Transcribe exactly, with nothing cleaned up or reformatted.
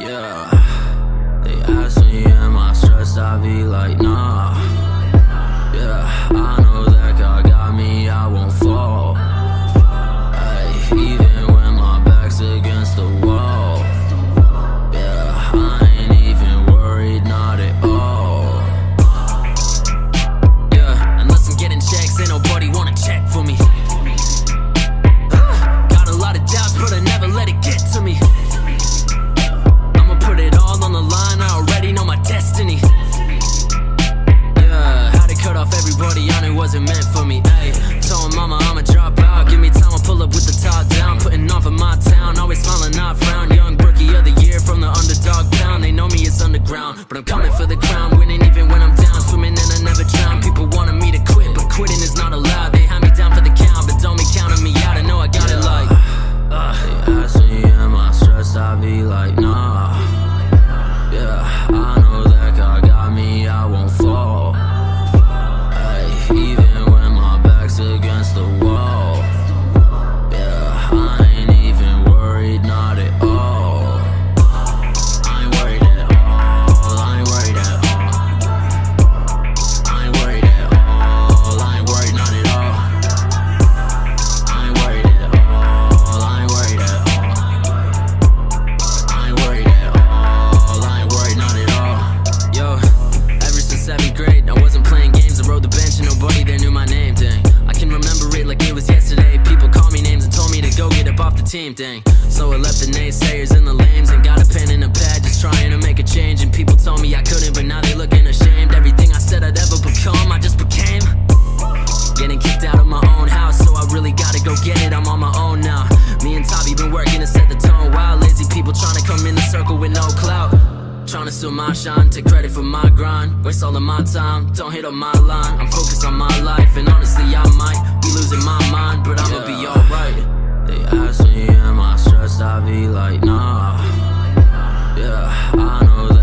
Yeah, they ask me, am I stressed? I be like, nah. Yeah, I know that God got me, I won't fall. Ay, even when my back's against the wall. Yeah, I ain't even worried, not at all. Yeah, unless I'm getting checks, ain't nobody wanna check for me. Got a lot of doubts, but I never let it get to me. Put it all on the line, I already know my destiny. Yeah, had to cut off everybody I knew wasn't meant for me. Ayy, told mama I'ma drop out, give me time, I'll pull up with the top down. Putting on for my town, always smiling, not frown. Young rookie of the year from the underdog pound. They know me as underground, but I'm coming for the crown. Winning even when I'm down, swimming and I never drown. People wanted me to quit, but quitting is not allowed. They had me down for the count, but don't be counting me out. I know I got it like uh, they ask me, am I stressed? I be like, nah. Yeah, I know that God got me, I won't fall. Ay, even when my back's against the wall. Yeah, I ain't even worried, not at all. I ain't worried at all, I ain't worried at all. I ain't worried at all, I ain't worried, not at all. I ain't worried at all, I ain't worried at all. I ain't worried at all, I ain't worried, not at all. Yo, ever since seventh grade, I wasn't playing games. I rode the bench and nobody there knew my name, dang. I can remember it like it was yesterday. People called me names and told me to go get up off the team, dang. So I left the naysayers and the lames and got a pen and a pad, just trying to make a change. And people told me I couldn't, but now they looking ashamed. Everything I said I'd ever become, I just became. Getting kicked out of my own house, so I really gotta go get it, I'm on my own now. Me and Tommy been working to set the tone. Wild lazy people trying to come in the circle with no clout. Trying to steal my shine, take credit for my grind. Waste all of my time, don't hit on my line. I'm focused on my life, and honestly I might be losing my mind, but I'ma yeah. be alright. They ask me, am I stressed? I be like, nah. Yeah, I know that